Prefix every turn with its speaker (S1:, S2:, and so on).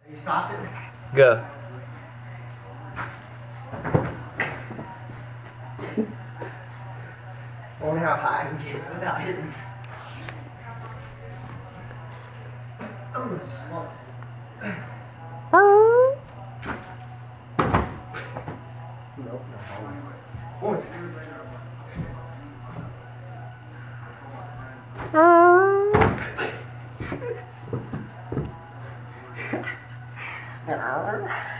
S1: You stopped it?
S2: Go.
S1: I wonder how high I can get it without hitting. Oh, it's small. Nope, not high. Oh. Hello.